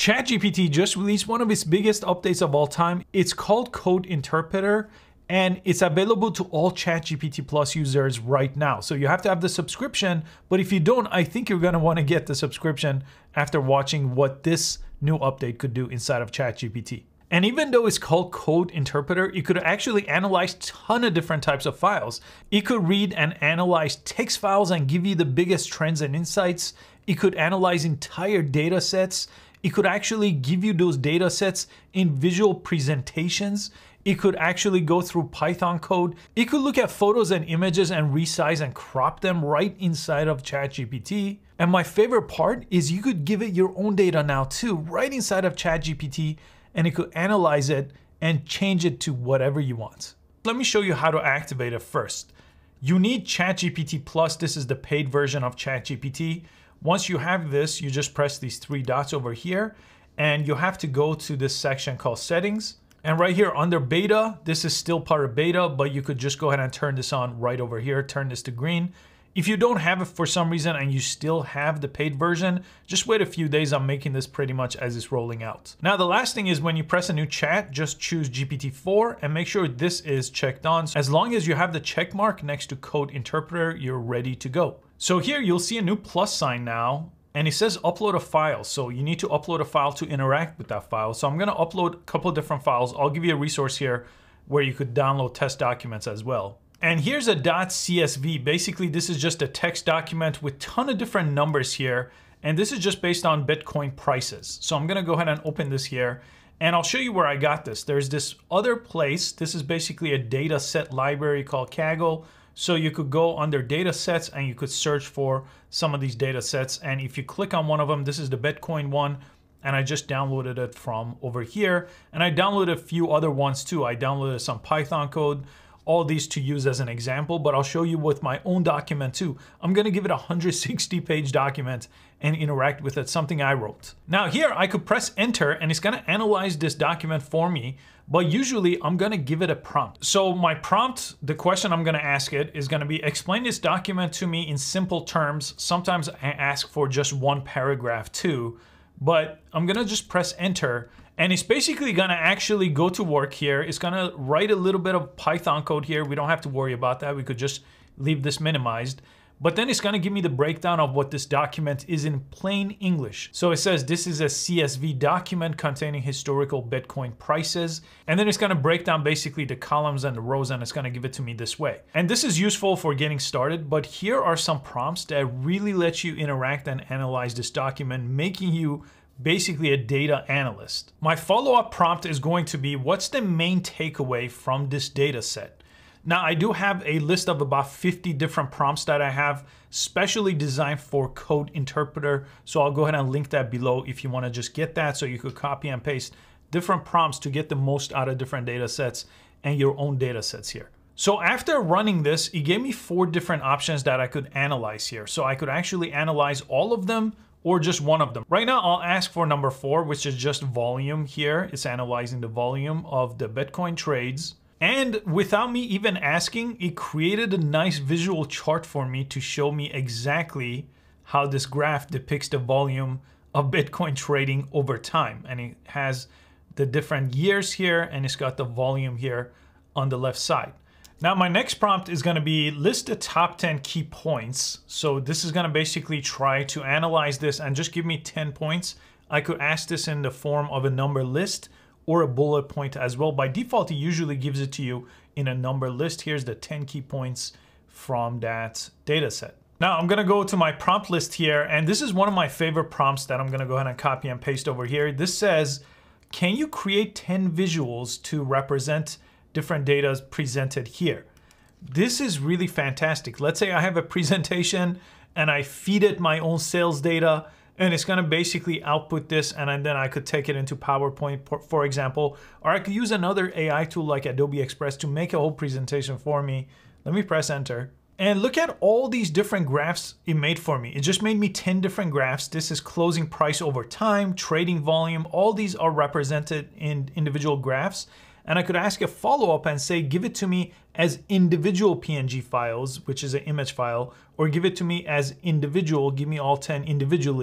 ChatGPT just released one of its biggest updates of all time. It's called Code Interpreter, and it's available to all ChatGPT Plus users right now. So you have to have the subscription, but if you don't, I think you're gonna wanna get the subscription after watching what this new update could do inside of ChatGPT. And even though it's called Code Interpreter, it could actually analyze a ton of different types of files. It could read and analyze text files and give you the biggest trends and insights. It could analyze entire data sets. It could actually give you those data sets in visual presentations. It could actually go through Python code. It could look at photos and images and resize and crop them right inside of ChatGPT. And my favorite part is you could give it your own data now too, right inside of ChatGPT, and it could analyze it and change it to whatever you want. Let me show you how to activate it first. You need ChatGPT Plus. This is the paid version of ChatGPT. Once you have this, you just press these three dots over here, and you have to go to this section called Settings. And right here under Beta, this is still part of Beta, but you could just go ahead and turn this on right over here, turn this to green. If you don't have it for some reason and you still have the paid version, just wait a few days. I'm making this pretty much as it's rolling out. Now, the last thing is when you press a new chat, just choose GPT-4 and make sure this is checked on. As long as you have the check mark next to Code Interpreter, you're ready to go. So here you'll see a new plus sign now, and it says upload a file. So you need to upload a file to interact with that file. So I'm gonna upload a couple of different files. I'll give you a resource here where you could download test documents as well. And here's a .csv. Basically, this is just a text document with a ton of different numbers here. And this is just based on Bitcoin prices. So I'm gonna go ahead and open this here, and I'll show you where I got this. There's this other place. This is basically a data set library called Kaggle. So you could go under data sets and you could search for some of these data sets. And if you click on one of them, this is the Bitcoin one. And I just downloaded it from over here. And I downloaded a few other ones too. I downloaded some Python code, all these to use as an example, but I'll show you with my own document too. I'm gonna give it a 160-page document and interact with it, something I wrote. Now here I could press enter and it's gonna analyze this document for me, but usually I'm gonna give it a prompt. So my prompt, the question I'm gonna ask it is gonna be, explain this document to me in simple terms. Sometimes I ask for just one paragraph too, but I'm gonna just press enter. And it's basically gonna actually go to work here. It's gonna write a little bit of Python code here. We don't have to worry about that. We could just leave this minimized. But then it's gonna give me the breakdown of what this document is in plain English. So it says this is a CSV document containing historical Bitcoin prices. And then it's gonna break down basically the columns and the rows, and it's gonna give it to me this way. And this is useful for getting started, but here are some prompts that really let you interact and analyze this document, making you basically a data analyst. My follow-up prompt is going to be, what's the main takeaway from this data set? Now, I do have a list of about 50 different prompts that I have specially designed for Code Interpreter. So I'll go ahead and link that below if you want to just get that, so you could copy and paste different prompts to get the most out of different data sets and your own data sets here. So after running this, it gave me 4 different options that I could analyze here. So I could actually analyze all of them or just one of them. Right now, I'll ask for number 4, which is just volume here. It's analyzing the volume of the Bitcoin trades. And without me even asking, it created a nice visual chart for me to show me exactly how this graph depicts the volume of Bitcoin trading over time. And it has the different years here, and it's got the volume here on the left side. Now, my next prompt is gonna be list the top 10 key points. So this is gonna basically try to analyze this and just give me 10 points. I could ask this in the form of a number list or a bullet point as well. By default, it usually gives it to you in a number list. Here's the 10 key points from that data set. Now I'm gonna go to my prompt list here, and this is one of my favorite prompts that I'm gonna go ahead and copy and paste over here. This says, can you create 10 visuals to represent different data presented here? This is really fantastic. Let's say I have a presentation and I feed it my own sales data, and it's gonna basically output this, and then I could take it into PowerPoint, for example, or I could use another AI tool like Adobe Express to make a whole presentation for me. Let me press enter. And look at all these different graphs it made for me. It just made me 10 different graphs. This is closing price over time, trading volume. All these are represented in individual graphs. And I could ask a follow-up and say, give it to me as individual PNG files, which is an image file, or give it to me as individual, give me all 10 individually,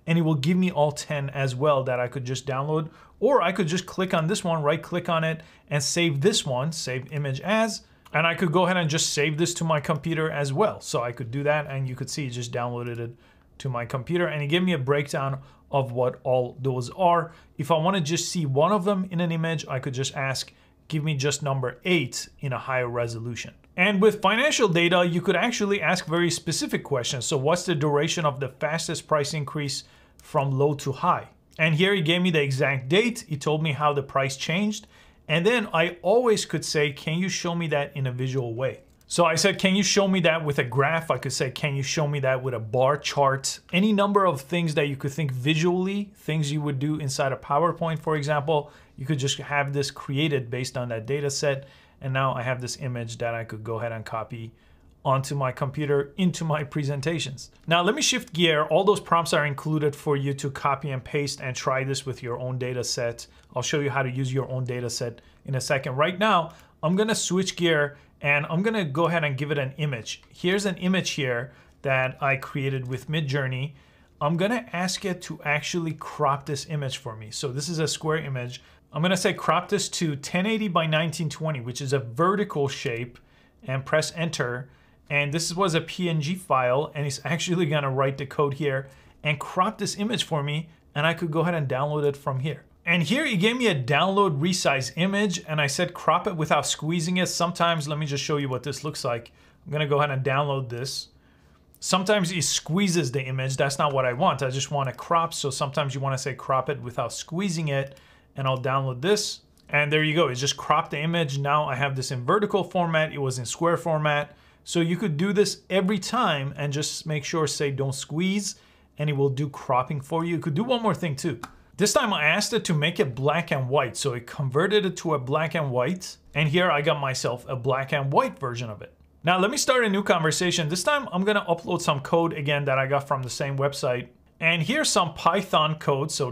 and it will give me all 10 as well that I could just download. Or I could just click on this one, right click on it, and save this one, save image as, and I could go ahead and just save this to my computer as well. So I could do that, and you could see it just downloaded it to my computer, and it gave me a breakdown of what all those are. If I want to just see one of them in an image, I could just ask, give me just number 8 in a higher resolution. And with financial data, you could actually ask very specific questions. So what's the duration of the fastest price increase from low to high? And here he gave me the exact date. He told me how the price changed. And then I always could say, can you show me that in a visual way? So I said, can you show me that with a graph? I could say, can you show me that with a bar chart? Any number of things that you could think visually, things you would do inside a PowerPoint, for example. You could just have this created based on that data set. And now I have this image that I could go ahead and copy onto my computer into my presentations. Now let me shift gear. All those prompts are included for you to copy and paste and try this with your own data set. I'll show you how to use your own data set in a second. Right now, I'm gonna switch gear and I'm gonna go ahead and give it an image. Here's an image here that I created with Midjourney. I'm gonna ask it to actually crop this image for me. So this is a square image. I'm gonna say crop this to 1080 by 1920, which is a vertical shape, and press enter. And this was a PNG file, and it's actually gonna write the code here and crop this image for me, and I could go ahead and download it from here. And here he gave me a download resize image, and I said crop it without squeezing it. Sometimes, let me just show you what this looks like. I'm gonna go ahead and download this. Sometimes it squeezes the image. That's not what I want. I just want to crop. So sometimes you want to say crop it without squeezing it, and I'll download this. And there you go. It just cropped the image. Now I have this in vertical format. It was in square format. So you could do this every time and just make sure, say don't squeeze, and it will do cropping for you. You could do one more thing too. This time I asked it to make it black and white. So it converted it to a black and white. And here I got myself a black and white version of it. Now let me start a new conversation. This time I'm gonna upload some code again that I got from the same website. And here's some Python code, so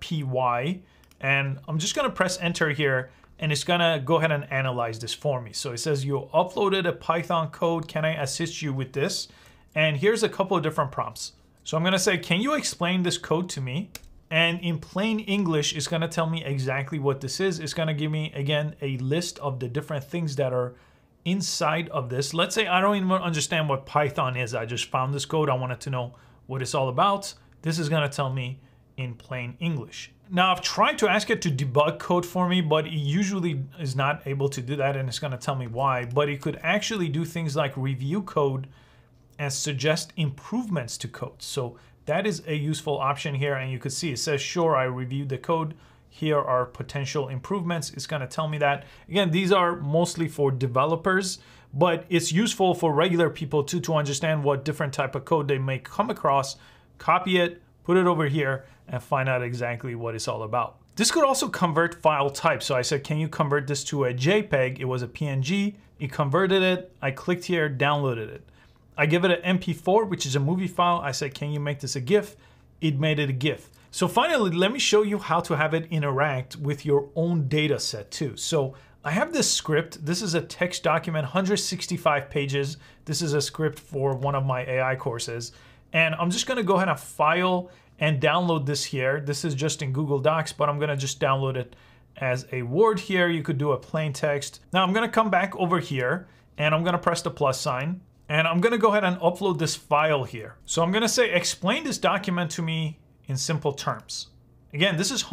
.py. And I'm just gonna press enter here, and it's gonna go ahead and analyze this for me. So it says you uploaded a Python code. Can I assist you with this? And here's a couple of different prompts. So I'm gonna say, can you explain this code to me? And in plain English, it's gonna tell me exactly what this is. It's gonna give me, again, a list of the different things that are inside of this. Let's say I don't even understand what Python is. I just found this code. I wanted to know what it's all about. This is gonna tell me in plain English. Now I've tried to ask it to debug code for me, but it usually is not able to do that, and it's gonna tell me why. But it could actually do things like review code and suggest improvements to code. So that is a useful option here, and you can see it says, sure, I reviewed the code. Here are potential improvements. It's gonna tell me that. Again, these are mostly for developers, but it's useful for regular people too to understand what different type of code they may come across, copy it, put it over here, and find out exactly what it's all about. This could also convert file type. So I said, can you convert this to a JPEG? It was a PNG. It converted it. I clicked here, downloaded it. I give it an MP4, which is a movie file. I said, can you make this a GIF? It made it a GIF. So finally, let me show you how to have it interact with your own data set too. So I have this script. This is a text document, 165 pages. This is a script for one of my AI courses. And I'm just gonna go ahead and file and download this here. This is just in Google Docs, but I'm gonna just download it as a Word here. You could do a plain text. Now I'm gonna come back over here, and I'm gonna press the plus sign, and I'm gonna go ahead and upload this file here. So I'm gonna say, explain this document to me in simple terms. Again, this is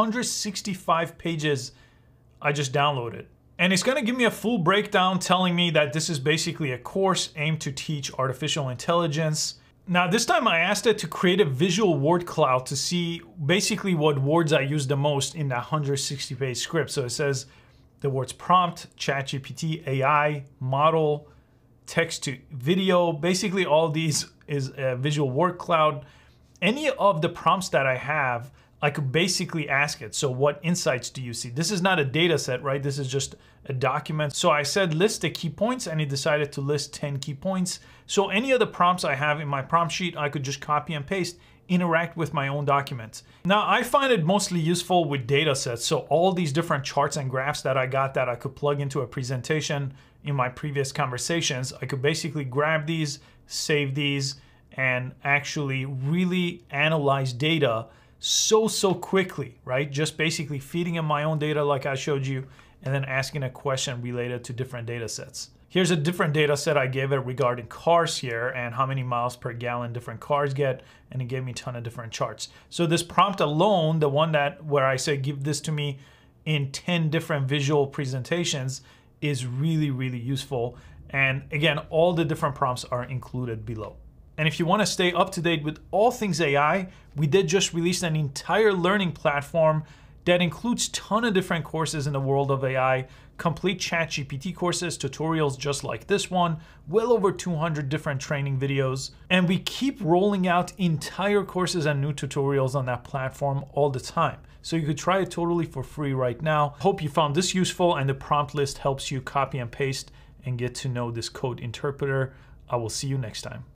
165 pages I just downloaded. And it's gonna give me a full breakdown telling me that this is basically a course aimed to teach artificial intelligence. Now this time I asked it to create a visual word cloud to see basically what words I use the most in that 160 page script. So it says the words prompt, ChatGPT, AI, model, text to video. Basically all these is a visual word cloud. Any of the prompts that I have, I could basically ask it. So what insights do you see? This is not a data set, right? This is just a document. So I said list the key points, and it decided to list 10 key points. So any of the prompts I have in my prompt sheet, I could just copy and paste, interact with my own document. Now I find it mostly useful with data sets. So all these different charts and graphs that I got that I could plug into a presentation in my previous conversations, I could basically grab these, save these, and actually really analyze data so quickly, right? Just basically feeding in my own data like I showed you, and then asking a question related to different data sets. Here's a different data set I gave it regarding cars here and how many miles per gallon different cars get, and it gave me a ton of different charts. So this prompt alone, the one where I say give this to me in 10 different visual presentations, is really useful. And again, all the different prompts are included below. And if you want to stay up to date with all things AI, we did just release an entire learning platform that includes a ton of different courses in the world of AI, complete ChatGPT courses, tutorials just like this one, well over 200 different training videos. And we keep rolling out entire courses and new tutorials on that platform all the time. So you could try it totally for free right now. Hope you found this useful, and the prompt list helps you copy and paste and get to know this code interpreter. I will see you next time.